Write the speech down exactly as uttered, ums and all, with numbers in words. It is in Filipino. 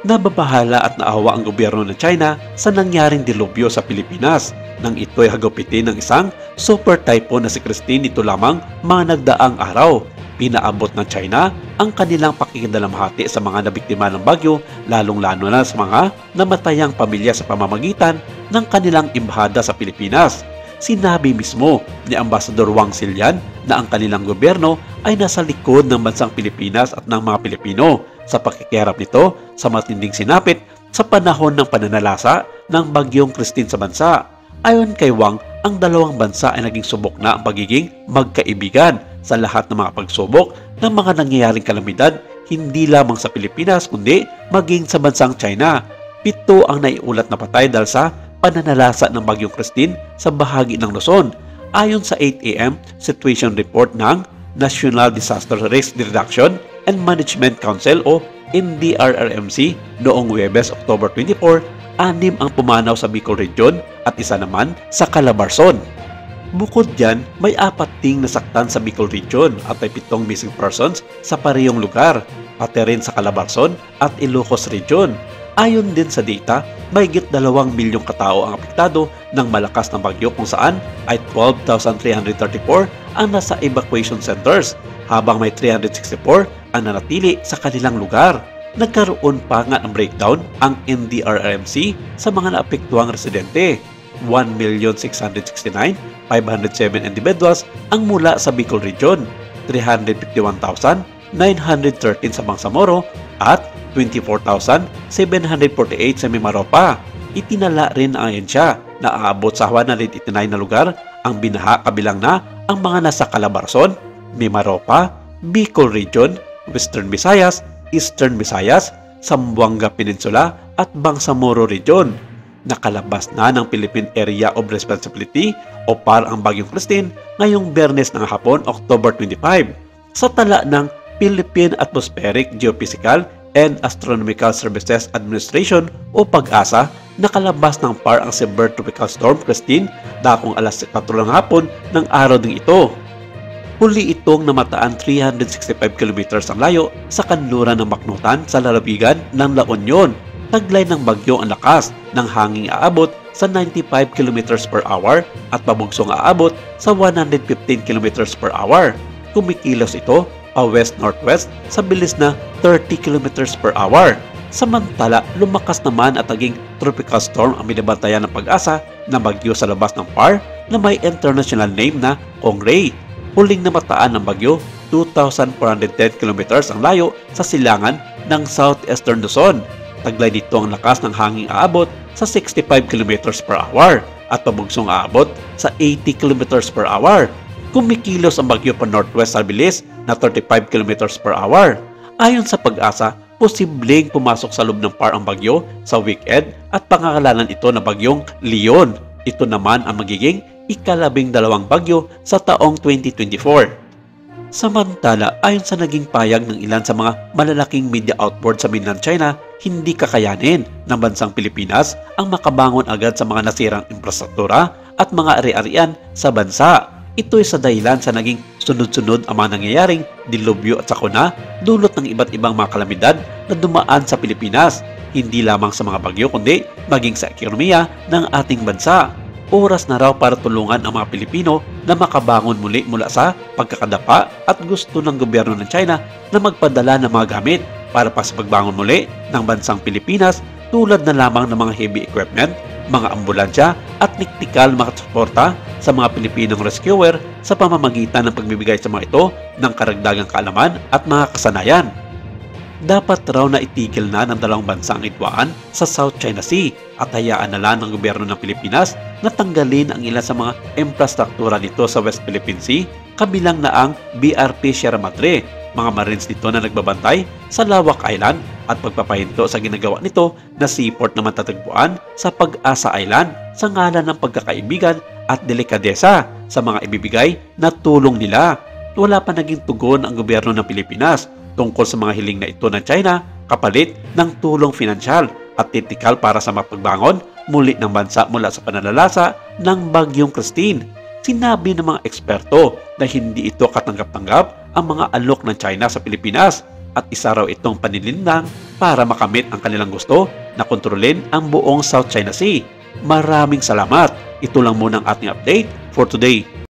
Nababahala at naawa ang gobyerno ng China sa nangyaring dilubyo sa Pilipinas nang ito'y hagupitin ng isang super typhoon na si Christine nito lamang mga nagdaang araw. Pinaabot ng China ang kanilang pakikidalamhati sa mga nabiktima ng bagyo, lalong-lalo na sa mga namatayang pamilya sa pamamagitan ng kanilang embahada sa Pilipinas. Sinabi mismo ni Ambassador Wang Xilian na ang kanilang gobyerno ay nasa likod ng bansang Pilipinas at ng mga Pilipino sa pakikiharap nito sa matinding sinapit sa panahon ng pananalasa ng bagyong Christine sa bansa. Ayon kay Wang, ang dalawang bansa ay naging subok na ang pagiging magkaibigan sa lahat ng mga pagsubok ng mga nangyayaring kalamidad, hindi lamang sa Pilipinas kundi maging sa bansang China. Pito ang naiulat na patay dahil sa pananalasa ng bagyong Christine sa bahagi ng Luzon. Ayon sa eight A M Situation Report ng National Disaster Risk Reduction and Management Council o N D R R M C noong Huwebes, October twenty-four, anim ang pumanaw sa Bicol Region at isa naman sa Calabarzon. Bukod dyan, may apat ding nasaktan sa Bicol Region at may pitong missing persons sa parehong lugar, pati rin sa Calabarzon at Ilocos Region. Ayon din sa data, mahigit dalawang milyong katao ang apektado ng malakas na bagyo kung saan ay twelve thousand three hundred thirty-four ang nasa evacuation centers, habang may three hundred sixty-four ang nanatili sa kanilang lugar. Nagkaroon pa nga ng breakdown ang N D R R M C sa mga naapektuang residente. one million six hundred sixty-nine thousand five hundred seven individuals ang mula sa Bicol Region, three hundred fifty-one thousand nine hundred thirteen sa Bangsamoro at twenty-four thousand seven hundred forty-eight sa Mimaropa. Itinala rin ang ahensya na aabot sa one hundred eighty-nine na lugar ang binaha, kabilang na ang mga nasa Calabarzon, Mimaropa, Bicol Region, Western Visayas, Eastern Visayas, Zamboanga Peninsula at Bangsamoro Region. Nakalabas na ng Philippine Area of Responsibility o P A R ang bagyong Christine ngayong Biyernes ng hapon, October twenty-five. Sa tala ng Philippine Atmospheric, Geophysical and Astronomical Services Administration o PAGASA, nakalabas ng P A R ang Severe Tropical Storm Christine dakong alas kwatro ng hapon ng araw ding ito. Huli itong namataan three hundred sixty-five kilometers ang layo sa kanluran ng Macnutan sa lalawigan ng La Union. Taglay ng bagyo ang lakas ng hanging aabot sa ninety-five kilometers per hour at pabugsong aabot sa one hundred fifteen kilometers per hour. Kumikilos ito pa west-northwest sa bilis na thirty kilometers per hour. Samantala, lumakas naman at naging tropical storm ang binabantayan ng Pag-asa na bagyo sa labas ng P A R na may international name na Kongray. Huling namataan ng bagyo, two thousand four hundred ten kilometers ang layo sa silangan ng southeastern Luzon. Taglay dito ang lakas ng hanging aabot sa sixty-five kilometers per hour at pabugsong aabot sa eighty kilometers per hour. Kumikilos ang bagyo pa northwest sa bilis na thirty-five kilometers per hour. Ayon sa Pag-asa, posibleng pumasok sa loob ng P A R ang bagyo sa weekend at pangangalanan ito na bagyong Leon. Ito naman ang magiging ikalabing dalawang bagyo sa taong twenty twenty-four. Samantala, ayon sa naging payag ng ilan sa mga malalaking media outboard sa mainland China, hindi kakayanin ng bansang Pilipinas ang makabangon agad sa mga nasirang infrastruktura at mga ari-arian sa bansa. Ito ay sa dahilan sa naging sunod-sunod ang mga nangyayaring dilubyo at sakuna dulot ng iba't ibang mga kalamidad na dumaan sa Pilipinas, hindi lamang sa mga bagyo kundi maging sa ekonomiya ng ating bansa. Oras na raw para tulungan ang mga Pilipino na makabangon muli mula sa pagkakadapa at gusto ng gobyerno ng China na magpadala ng mga gamit para pa sa pagbangon muli ng bansang Pilipinas tulad na lamang ng mga heavy equipment, mga ambulansya at tiktikal makasuporta sa mga Pilipinong rescuer sa pamamagitan ng pagbibigay sa mga ito ng karagdagang kaalaman at mga kasanayan. Dapat raw na itigil na ng dalawang bansa ang idwaan sa South China Sea at hayaan na lang ng gobyerno ng Pilipinas na tanggalin ang ilan sa mga infrastruktura nito sa West Philippine Sea, kabilang na ang B R P Sierra Madre, mga Marines nito na nagbabantay sa Lawak Island at pagpapahinto sa ginagawa nito na seaport na matatagpuan sa Pag-asa Island sa ngalan ng pagkakaibigan at delikadesa sa mga ibibigay na tulong nila. Wala pa naging tugon ang gobyerno ng Pilipinas tungkol sa mga hiling na ito ng China kapalit ng tulong pinansyal at tiktikal para sa mapagbangon muli ng bansa mula sa pananalasa ng bagyong Christine. Sinabi ng mga eksperto na hindi ito katanggap-tanggap ang mga alok ng China sa Pilipinas at isa raw itong paninindang para makamit ang kanilang gusto na kontrolin ang buong South China Sea. Maraming salamat. Ito lang muna ang ating update for today.